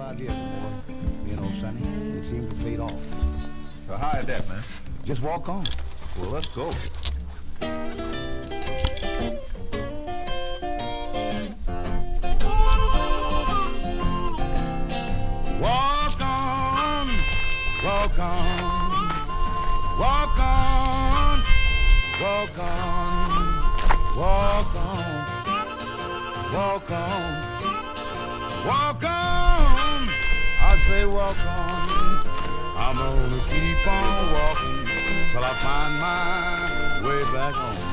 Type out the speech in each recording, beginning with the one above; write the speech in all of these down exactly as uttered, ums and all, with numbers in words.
twenty-five years, boy. You know, Sonny, it seems to paid off. So how is that, man? Just walk on. Well, let's go. Walk on, walk on, walk on, walk on, walk on, walk on, walk on. I say walk on. I'm gonna keep on walking till I find my way back home.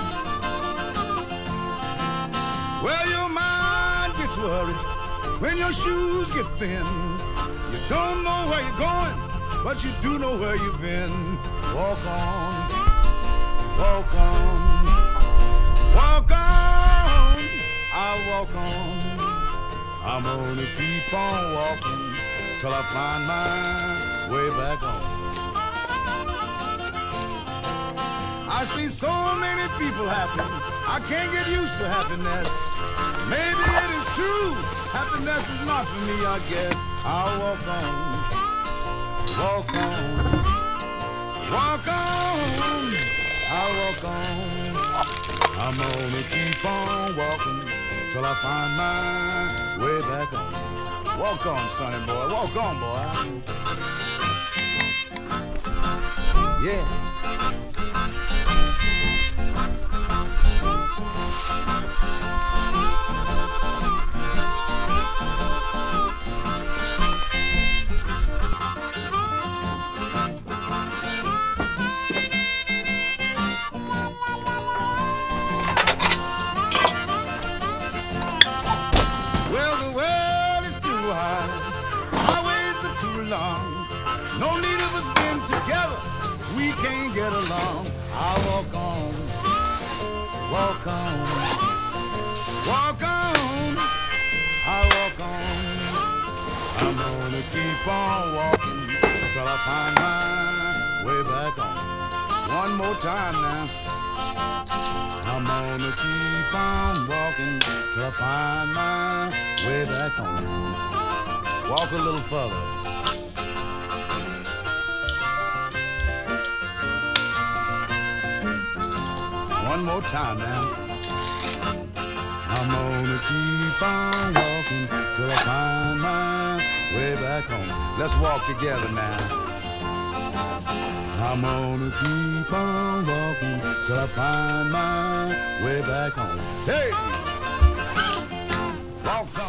Well, your mind gets worried when your shoes get thin. You don't know where you're going, but you do know where you've been. Walk on, walk on, walk on. I'll walk on. I'm gonna keep on walking till I find my way back home. I see so many people happy, I can't get used to happiness. Maybe it is true, happiness is not for me, I guess. I'll walk on, walk on, walk on, I'll walk on. I'm gonna keep on walking till I find my way back home. Walk on, sonny boy, walk on, boy. Yeah. No need of us being together, we can't get along. I'll walk on, walk on, walk on, I'll walk on. I'm gonna keep on walking till I find my way back home. One more time now. I'm gonna keep on walking till I find my way back home. Walk a little further. One more time now. I'm gonna keep on walking till I find my way back home. Let's walk together now. I'm gonna keep on walking till I find my way back home. Hey! Walk on.